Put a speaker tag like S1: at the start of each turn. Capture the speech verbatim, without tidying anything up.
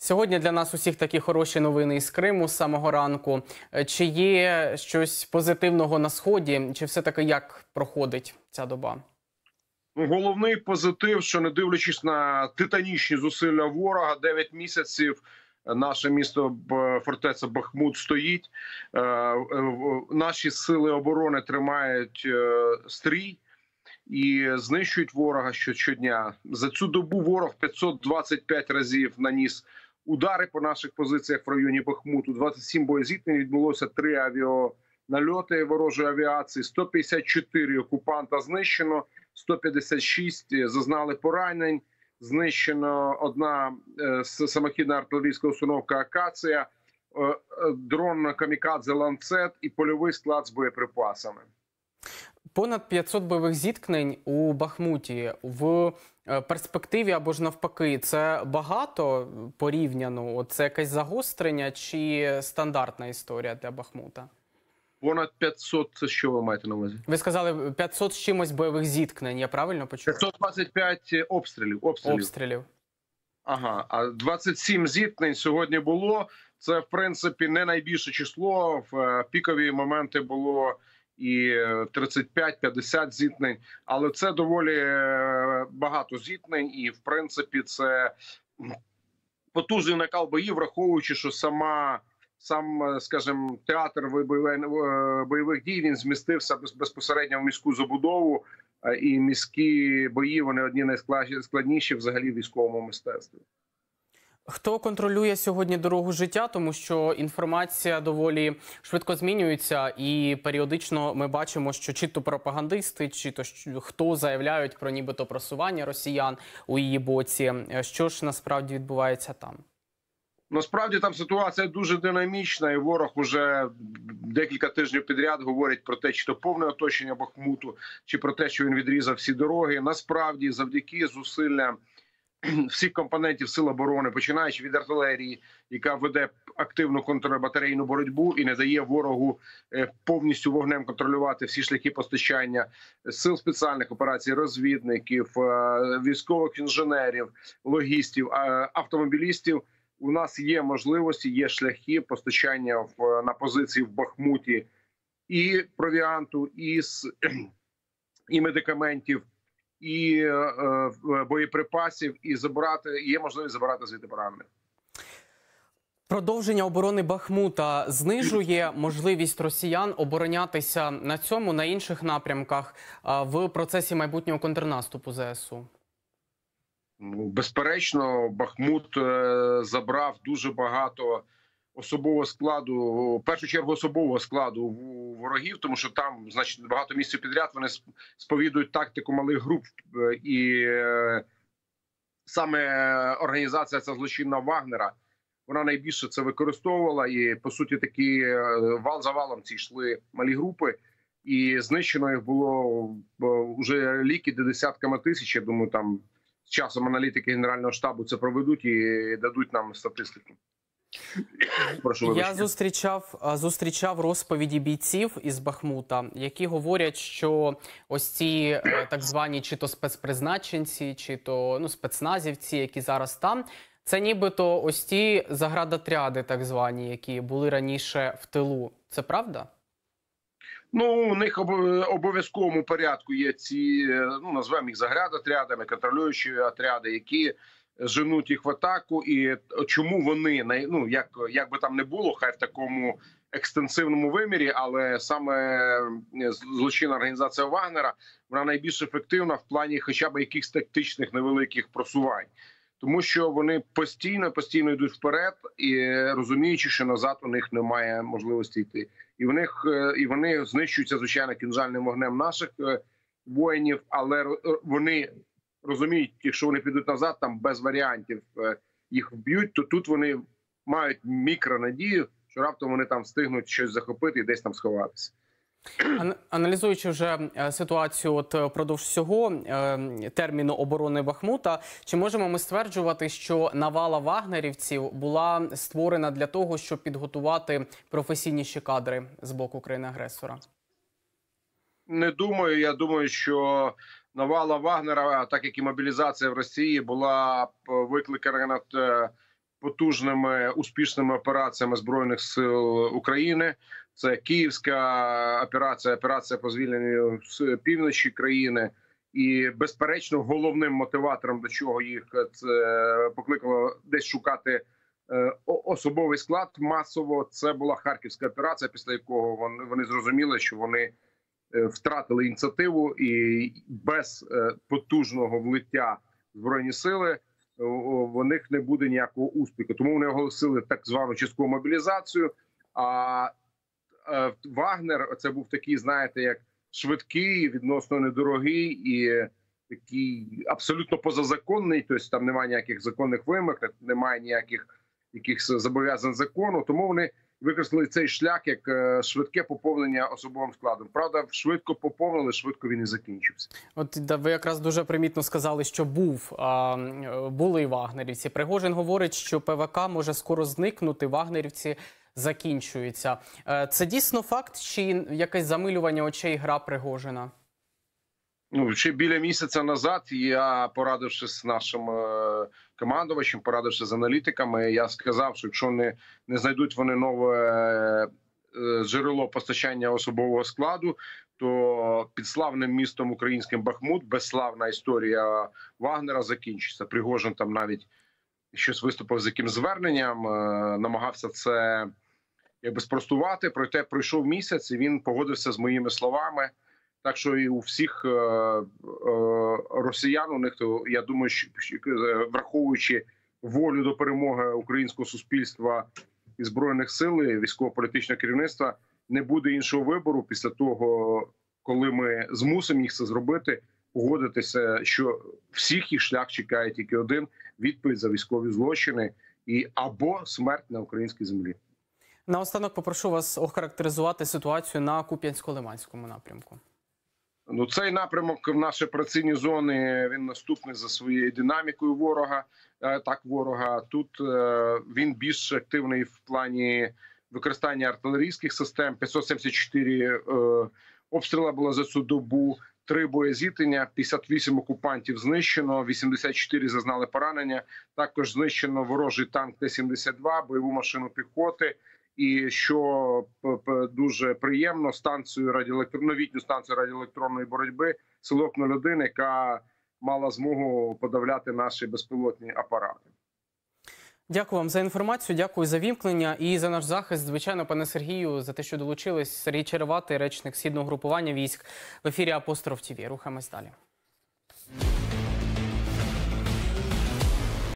S1: Сьогодні для нас усіх такі хороші новини із Криму з самого ранку. Чи є щось позитивного на Сході, чи все-таки як проходить ця доба?
S2: Ну, головний позитив, що не дивлячись на титанічні зусилля ворога, дев'ять місяців наше місто фортеця Бахмут стоїть. Наші сили оборони тримають стрій і знищують ворога щодня. За цю добу ворог п'ятсот двадцять п'ять разів наніс удари по наших позиціях в районі Бахмуту. двадцять сім боєзіткнень відбулося, три авіанальоти ворожої авіації, сто п'ятдесят чотири окупанта знищено, сто п'ятдесят шість зазнали поранень, знищено одна самохідна артилерійська установка «Акація», дрон камікадзе «Ланцет» і польовий склад з боєприпасами.
S1: Понад п'ятсот бойових зіткнень у Бахмуті. В перспективі або ж навпаки, це багато порівняно? Це якесь загострення чи стандартна історія для Бахмута?
S2: Понад п'ятсот, це що ви маєте на увазі?
S1: Ви сказали п'ятсот з чимось бойових зіткнень, я правильно почув?
S2: п'ятсот двадцять п'ять обстрілів. Обстрілів.
S1: Обстрілів.
S2: Ага, а двадцять сім зіткнень сьогодні було. Це, в принципі, не найбільше число. В пікові моменти було і тридцять п'ять - п'ятдесят зіткнень. Але це доволі багато зіткнень. І, в принципі, це потужний накал боїв, враховуючи, що сама... Сам, скажімо, театр бойових дій, він змістився безпосередньо в міську забудову, і міські бої, вони одні найскладніші взагалі в військовому мистецтві.
S1: Хто контролює сьогодні дорогу життя? Тому що інформація доволі швидко змінюється і періодично ми бачимо, що чи то пропагандисти, чи то хто заявляють про нібито просування росіян у її боці. Що ж насправді відбувається там?
S2: Насправді там ситуація дуже динамічна, і ворог уже декілька тижнів підряд говорить про те, чи то повне оточення Бахмуту, чи про те, що він відрізав всі дороги. Насправді, завдяки зусиллям всіх компонентів Сил оборони, починаючи від артилерії, яка веде активну контрбатарейну боротьбу і не дає ворогу повністю вогнем контролювати всі шляхи постачання, сил спеціальних операцій, розвідників, військових інженерів, логістів, автомобілістів, у нас є можливості, є шляхи постачання в, на позиції в Бахмуті і провіанту, і, і медикаментів, і е, боєприпасів, і забирати, є можливість забирати звідти поранених.
S1: Продовження оборони Бахмута знижує можливість росіян оборонятися на цьому, на інших напрямках в процесі майбутнього контрнаступу ЗСУ?
S2: Безперечно, Бахмут е, забрав дуже багато особового складу, в першу чергу особового складу в ворогів, тому що там, значить, багато місяців підряд вони сповідують тактику малих груп, і е, саме організація ця злочинна Вагнера, вона найбільше це використовувала, і по суті такі вал за валом ці йшли малі групи, і знищено їх було вже ліки до десятками тисяч, я думаю, там з часом аналітики Генерального штабу це проведуть і дадуть нам статистику. Прошу,
S1: Я зустрічав, зустрічав розповіді бійців із Бахмута, які говорять, що ось ці так звані чи то спецпризначенці, чи то ну, спецназівці, які зараз там, це нібито ось ті заградотряди так звані, які були раніше в тилу. Це правда?
S2: Ну, у них обов'язковому порядку є ці, ну, назвемо їх заградотрядами, контролюючі отряди, які женуть їх в атаку. І чому вони, ну, як, як би там не було, хай в такому екстенсивному вимірі, але саме злочинна організація Вагнера, вона найбільш ефективна в плані хоча б якихось тактичних невеликих просувань. Тому що вони постійно, постійно йдуть вперед, і розуміючи, що назад у них немає можливості йти. І в них, і вони знищуються, звичайно, кінжальним вогнем наших воїнів, але вони розуміють, якщо вони підуть назад, там без варіантів їх вб'ють, то тут вони мають мікронадію, що раптом вони там встигнуть щось захопити і десь там сховатися.
S1: Аналізуючи вже ситуацію от продовж всього терміну оборони Бахмута, чи можемо ми стверджувати, що навала вагнерівців була створена для того, щоб підготувати професійніші кадри з боку країни-агресора?
S2: Не думаю. Я думаю, що навала Вагнера, так як і мобілізація в Росії, була викликана потужними успішними операціями Збройних сил України. Це Київська операція, операція по звільненню з півночі країни. І, безперечно, головним мотиватором, до чого їх це покликало десь шукати особовий склад масово, це була Харківська операція, після якого вони, вони зрозуміли, що вони втратили ініціативу, і без потужного влиття в Збройні сили в них не буде ніякого успіху. Тому вони оголосили так звану часткову мобілізацію. А Вагнер – це був такий, знаєте, як швидкий, відносно недорогий і такий абсолютно позазаконний, тобто там немає ніяких законних вимог, немає ніяких якихось зобов'язань закону, тому вони використали цей шлях як швидке поповнення особовим складом. Правда, швидко поповнили, швидко він і закінчився.
S1: От да, ви якраз дуже примітно сказали, що був, а, були і вагнерівці. Пригожин говорить, що ПВК може скоро зникнути, вагнерівці закінчуються. Це дійсно факт чи якесь замилювання очей, гра Пригожина?
S2: Ну, ще біля місяця назад я, порадившись з нашим е, командувачем, порадившись з аналітиками, я сказав, що якщо не, не знайдуть вони нове е, джерело постачання особового складу, то під славним містом українським Бахмут безславна історія Вагнера закінчиться. Пригожин там навіть щось виступив з яким зверненням, е, намагався це якби спростувати, проте пройшов місяць і він погодився з моїми словами. Так що і у всіх е, е, росіян, у них, то, я думаю, що, враховуючи волю до перемоги українського суспільства і Збройних сил, і військово-політичного керівництва, не буде іншого вибору після того, коли ми змусимо їх це зробити, погодитися, що всіх їх шлях чекає тільки один – відповідь за військові злочини і або смерть на українській землі.
S1: Наостанок попрошу вас охарактеризувати ситуацію на Куп'янсько-Лиманському напрямку.
S2: Ну, цей напрямок в нашій операційній зоні, він наступний за своєю динамікою ворога. Так, ворога. Тут він більш активний в плані використання артилерійських систем. п'ятсот сімдесят чотири обстріли було за цю добу, три боєзіткнення, п'ятдесят вісім окупантів знищено, вісімдесят чотири зазнали поранення. Також знищено ворожий танк Т сімдесят два, бойову машину піхоти. І що дуже приємно, станцію радіоелектро... новітню станцію радіоелектронної боротьби «Силок нуль один», яка мала змогу подавляти наші безпілотні апарати.
S1: Дякую вам за інформацію, дякую за вімкнення і за наш захист. Звичайно, пане Сергію, за те, що долучились. Сергій Череватий, речник Східного групування військ. В ефірі Апостроф ТІВІ. Рухаємось далі.